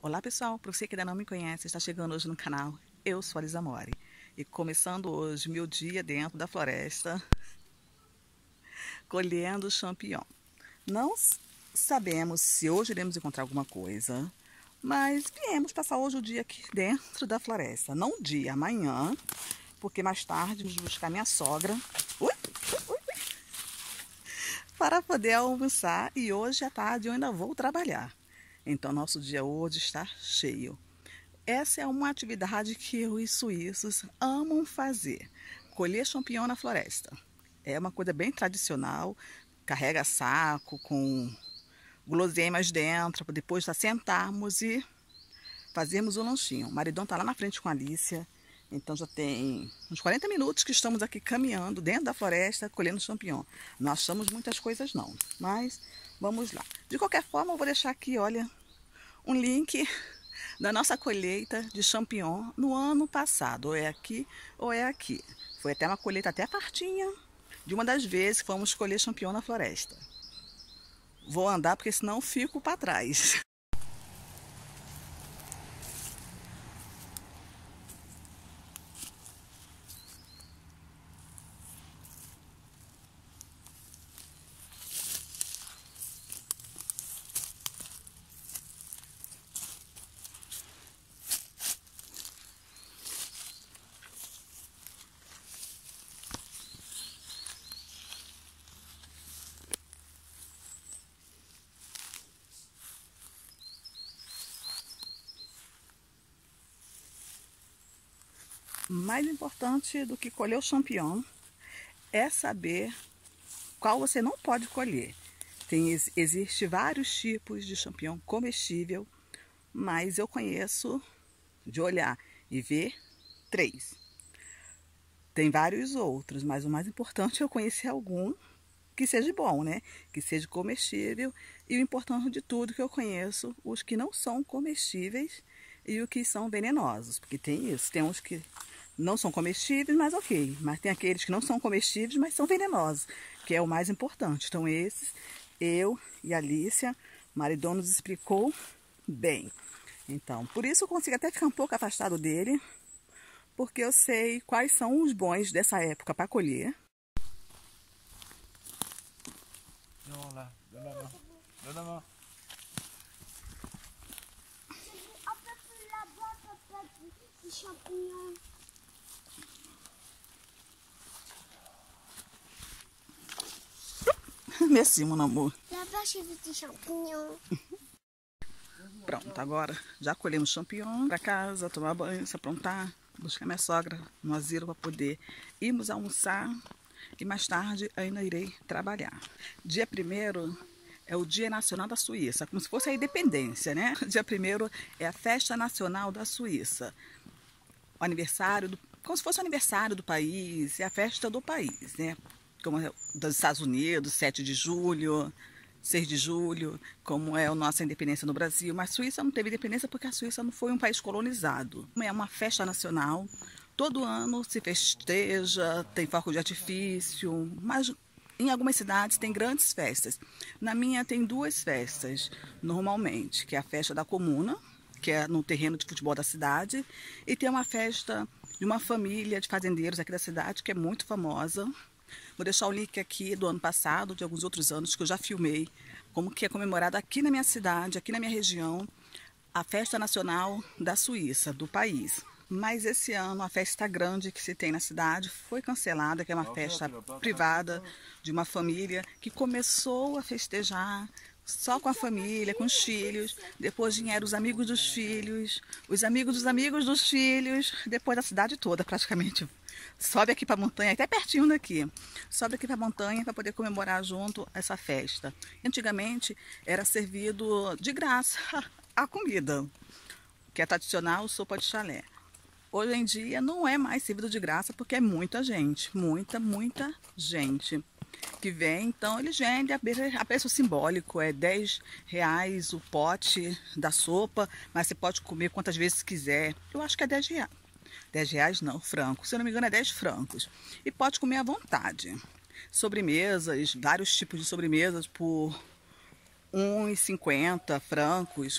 Olá pessoal, para você que ainda não me conhece, está chegando hoje no canal, eu sou a Lisa Mori. E começando hoje meu dia dentro da floresta, colhendo champignon. Não sabemos se hoje iremos encontrar alguma coisa, mas viemos passar hoje o dia aqui dentro da floresta. Não o dia, amanhã, porque mais tarde vamos buscar minha sogra. Para poder almoçar, e hoje à tarde eu ainda vou trabalhar. Então nosso dia hoje está cheio. Essa é uma atividade que os suíços amam fazer, colher champignon na floresta. É uma coisa bem tradicional, carrega saco com guloseimas dentro, para depois sentarmos e fazermos o lanchinho. O maridão está lá na frente com a Alicia, então já tem uns 40 minutos que estamos aqui caminhando dentro da floresta, colhendo champignon. Não achamos muitas coisas não, mas vamos lá. De qualquer forma, eu vou deixar aqui, olha, um link da nossa colheita de champignon no ano passado. Ou é aqui ou é aqui. Foi até uma colheita até fartinha de uma das vezes que fomos colher champignon na floresta. Vou andar porque senão fico para trás. Mais importante do que colher o champignon é saber qual você não pode colher. Existe vários tipos de champignon comestível, mas eu conheço de olhar e ver 3. Tem vários outros, mas o mais importante é eu conhecer algum que seja bom, né? Que seja comestível. E o importante de tudo que eu conheço os que não são comestíveis e os que são venenosos. Porque tem isso, tem uns que não são comestíveis, mas ok. Mas tem aqueles que não são comestíveis, mas são venenosos, que é o mais importante. Então esses, eu e a Alicia, o maridão nos explicou bem. Então, por isso eu consigo até ficar um pouco afastado dele, porque eu sei quais são os bons dessa época para colher. Non, là, donne la main. Donne la main. Un peu plus là-bas, papa, des champignons. Merci, mon amor. Là-bas, j'ai vu des champignons. Pronto, agora já colhemos champignon para casa, tomar banho, se aprontar, buscar minha sogra no asilo para poder irmos almoçar e mais tarde ainda irei trabalhar. Dia 1º é o Dia Nacional da Suíça, como se fosse a independência, né? Dia 1º é a Festa Nacional da Suíça, o aniversário, como se fosse o aniversário do país, é a festa do país, né? Como é dos Estados Unidos, 7 de julho, 6 de julho, como é a nossa independência no Brasil. Mas a Suíça não teve independência porque a Suíça não foi um país colonizado. É uma festa nacional, todo ano se festeja, tem fogo de artifício, mas em algumas cidades tem grandes festas. Na minha tem 2 festas, normalmente, que é a festa da comuna, que é no terreno de futebol da cidade, e tem uma festa de uma família de fazendeiros aqui da cidade, que é muito famosa. Vou deixar o link aqui do ano passado, de alguns outros anos, que eu já filmei, como que é comemorado aqui na minha cidade, aqui na minha região, a Festa Nacional da Suíça, do país. Mas esse ano a festa grande que se tem na cidade foi cancelada, que é uma festa privada de uma família que começou a festejar só com a família, com os filhos, depois vieram os amigos dos filhos, os amigos dos amigos dos filhos, depois da cidade toda praticamente. Sobe aqui para a montanha, até pertinho daqui. Sobe aqui para a montanha para poder comemorar junto essa festa. Antigamente era servido de graça a comida, que é tradicional, sopa de chalé. Hoje em dia não é mais servido de graça porque é muita gente, muita gente que vem. Então eles vendem a preço simbólico, é R$10 o pote da sopa, mas você pode comer quantas vezes quiser. Eu acho que é R$10. R$10 não, francos. Se eu não me engano é 10 francos. E pode comer à vontade. Sobremesas, vários tipos de sobremesas por 1,50 francos.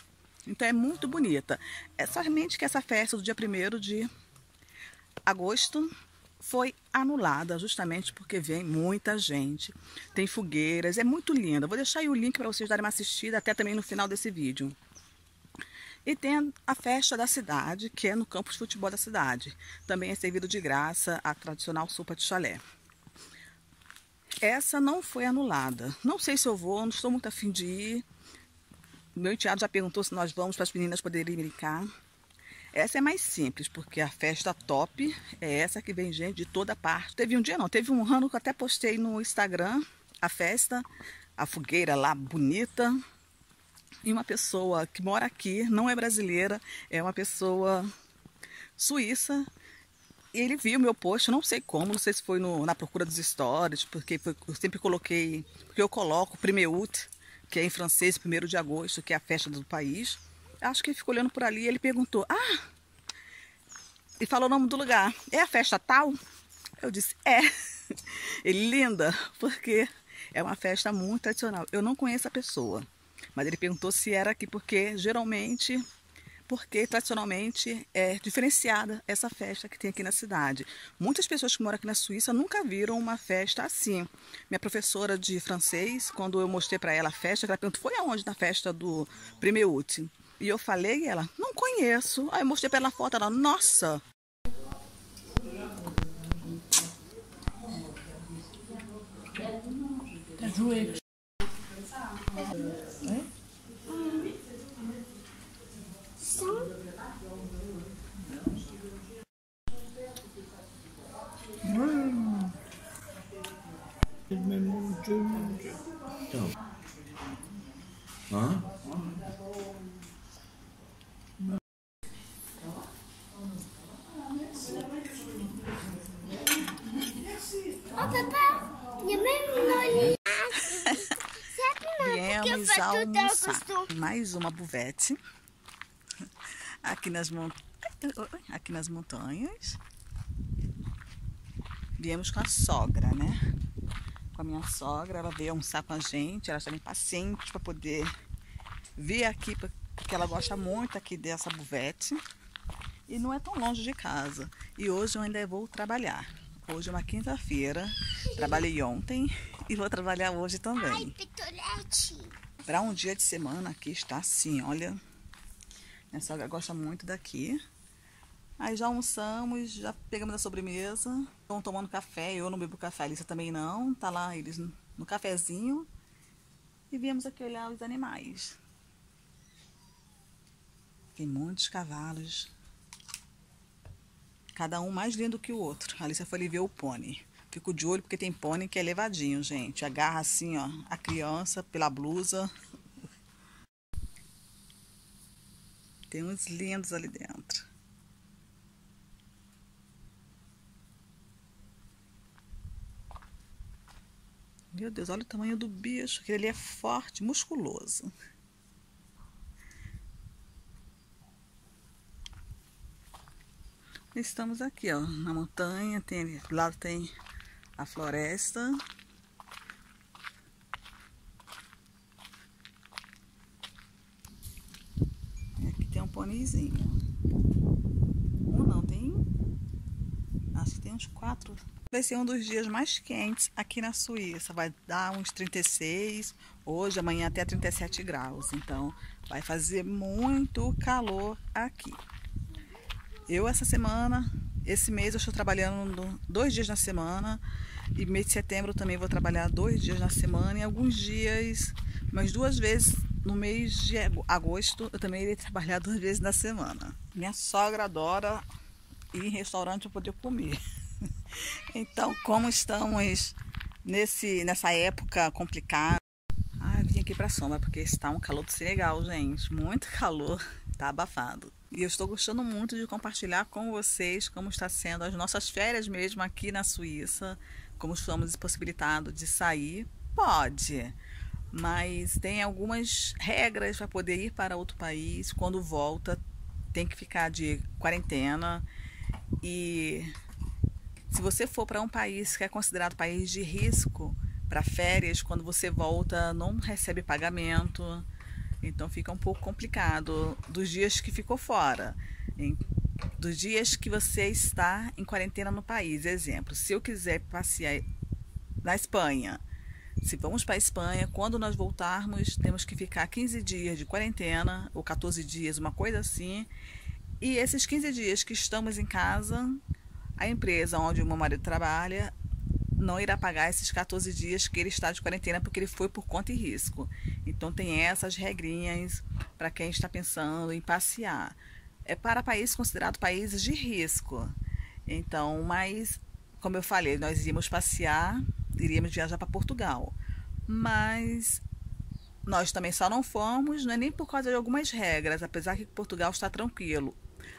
Então é muito bonita. É somente que essa festa do dia 1º de agosto foi anulada, justamente porque vem muita gente. Tem fogueiras, é muito linda. Vou deixar aí o link para vocês darem uma assistida até também no final desse vídeo. E tem a festa da cidade, que é no campo de futebol da cidade. Também é servido de graça a tradicional sopa de chalé. Essa não foi anulada. Não sei se eu vou, não estou muito afim de ir. Meu enteado já perguntou se nós vamos para as meninas poderem brincar. Essa é mais simples, porque a festa top é essa que vem gente de toda parte. Teve um dia não, teve um ano que eu até postei no Instagram a festa, a fogueira lá bonita. E uma pessoa que mora aqui, não é brasileira, é uma pessoa suíça. E ele viu meu post, não sei como, não sei se foi na procura dos stories, porque eu sempre coloquei, porque eu coloco 1er août, que é em francês, 1º de agosto, que é a festa do país. Acho que ele ficou olhando por ali e ele perguntou, e falou o nome do lugar, é a festa tal? Eu disse, é. Ele, linda, porque é uma festa muito tradicional. Eu não conheço a pessoa, mas ele perguntou se era aqui, porque tradicionalmente é diferenciada essa festa que tem aqui na cidade. Muitas pessoas que moram aqui na Suíça nunca viram uma festa assim. Minha professora de francês, quando eu mostrei para ela a festa, ela perguntou, foi aonde na festa do 1er août? E eu falei, e ela, não conheço. Aí eu mostrei para ela a foto, ela, nossa! T'as joué. Mais mon Dieu, mon Dieu. Hein? Oh papa, il y a même une olhada. Viemos almoçar. Mais uma buvete. Aqui nas montanhas. Viemos com a sogra, né? Com a minha sogra, ela veio almoçar com a gente. Ela está impaciente para poder vir aqui, porque ela gosta muito aqui dessa buvete. E não é tão longe de casa. E hoje eu ainda vou trabalhar. Hoje é uma quinta-feira. Trabalhei ontem e vou trabalhar hoje também. Ai, pitolete. Para um dia de semana aqui está assim, olha. Minha sogra gosta muito daqui. Aí já almoçamos, já pegamos a sobremesa. Estão tomando café, eu não bebo café, a Alicia também não. Tá lá eles no cafezinho. E viemos aqui olhar os animais. Tem muitos cavalos. Cada um mais lindo que o outro. A Alicia foi ali ver o pônei. Fico de olho porque tem pônei que é levadinho, gente. Agarra assim, ó, a criança pela blusa. Tem uns lindos ali dentro. Meu Deus, olha o tamanho do bicho. Aquele ali é forte, musculoso. Estamos aqui, ó, na montanha. Do lado tem a floresta. E aqui tem um pôneizinho. Não, tem... Acho que tem uns 4. Vai ser um dos dias mais quentes aqui na Suíça. Vai dar uns 36, hoje, amanhã até 37 graus. Então, vai fazer muito calor aqui. Esse mês eu estou trabalhando 2 dias na semana. E mês de setembro também vou trabalhar 2 dias na semana. E alguns dias, umas 2 vezes no mês de agosto, eu também irei trabalhar 2 vezes na semana. Minha sogra adora ir em restaurante para poder comer. Então, como estamos nessa época complicada, vim aqui pra sombra, porque está um calor do Senegal, gente. Muito calor, tá abafado. E eu estou gostando muito de compartilhar com vocês como está sendo as nossas férias mesmo aqui na Suíça. Como estamos impossibilitados de sair. Pode, mas tem algumas regras para poder ir para outro país. Quando volta, tem que ficar de quarentena. E se você for para um país que é considerado país de risco para férias, quando você volta não recebe pagamento. Então fica um pouco complicado dos dias que ficou fora, dos dias que você está em quarentena no país. Exemplo, se eu quiser passear na Espanha, se vamos para a Espanha, quando nós voltarmos, temos que ficar 15 dias de quarentena, ou 14 dias, uma coisa assim. E esses 15 dias que estamos em casa, a empresa onde o meu marido trabalha não irá pagar esses 14 dias que ele está de quarentena, porque ele foi por conta e risco. Então tem essas regrinhas para quem está pensando em passear. É para países considerados países de risco. Então, mas, como eu falei, nós iríamos passear, iríamos viajar para Portugal. Mas nós também só não fomos, não é nem por causa de algumas regras, apesar que Portugal está tranquilo.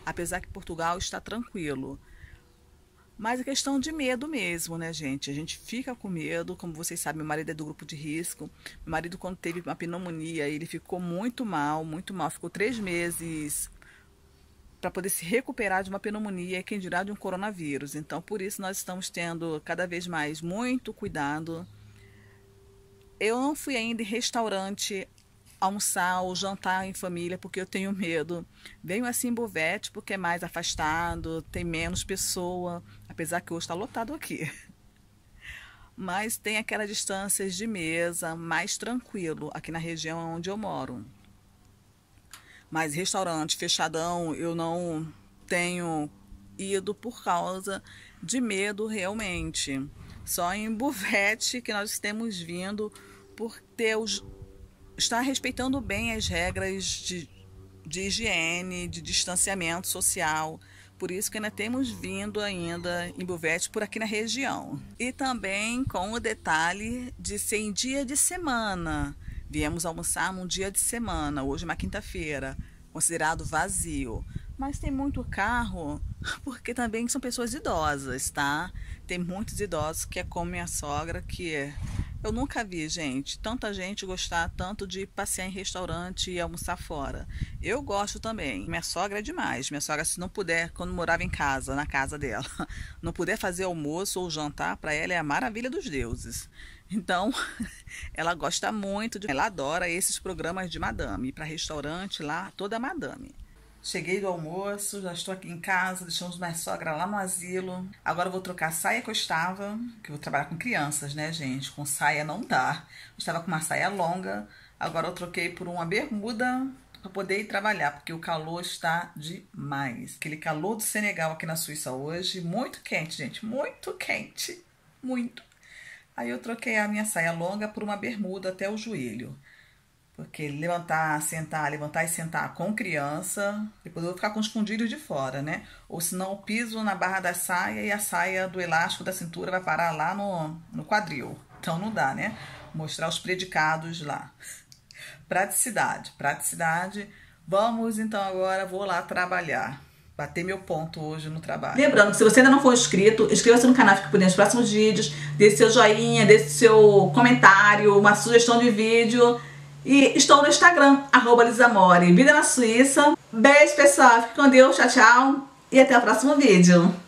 Mas é questão de medo mesmo, né, gente? A gente fica com medo. Como vocês sabem, meu marido é do grupo de risco. Meu marido, quando teve uma pneumonia, ele ficou muito mal, muito mal. Ficou 3 meses para poder se recuperar de uma pneumonia, quem dirá de um coronavírus. Então, por isso, nós estamos tendo cada vez mais muito cuidado. Eu não fui ainda em restaurante almoçar ou jantar em família, porque eu tenho medo. Venho assim em Bovete, porque é mais afastado, tem menos pessoa, apesar que hoje está lotado aqui. Mas tem aquelas distâncias de mesa, mais tranquilo, aqui na região onde eu moro. Mas restaurante fechadão, eu não tenho ido por causa de medo realmente. Só em Bovete que nós temos vindo por estar respeitando bem as regras de higiene, de distanciamento social. Por isso que ainda temos vindo ainda em Bovete por aqui na região. E também com o detalhe de ser em dia de semana. Viemos almoçar num dia de semana, hoje é uma quinta-feira, considerado vazio. Mas tem muito carro, porque também são pessoas idosas, tá? Tem muitos idosos que é como minha sogra, que eu nunca vi, gente, tanta gente gostar tanto de passear em restaurante e almoçar fora. Eu gosto também. Minha sogra é demais. Minha sogra, se não puder, quando morava em casa, na casa dela, não puder fazer almoço ou jantar, para ela é a maravilha dos deuses. Então, ela gosta muito, ela adora esses programas de madame. Ir para restaurante lá, toda madame. Cheguei do almoço, já estou aqui em casa, deixamos minha sogra lá no asilo. Agora eu vou trocar a saia que eu estava, que eu vou trabalhar com crianças, né, gente? Com saia não dá. Eu estava com uma saia longa, agora eu troquei por uma bermuda para poder ir trabalhar, porque o calor está demais. Aquele calor do Senegal aqui na Suíça hoje, muito quente, gente, muito quente, muito. Aí eu troquei a minha saia longa por uma bermuda até o joelho. Porque levantar e sentar com criança, depois eu vou ficar com os fundilhos de fora, né? Ou senão eu piso na barra da saia e a saia do elástico da cintura vai parar lá no quadril. Então não dá, né? Mostrar os predicados lá. Praticidade. Vamos então agora, vou lá trabalhar. Bater meu ponto hoje no trabalho. Lembrando que se você ainda não for inscrito, inscreva-se no canal, fique por dentro dos próximos vídeos. Deixe seu joinha, deixe seu comentário, uma sugestão de vídeo. E estou no Instagram, @LizaMori, Vida na Suíça. Beijo, pessoal. Fique com Deus. Tchau, tchau. E até o próximo vídeo.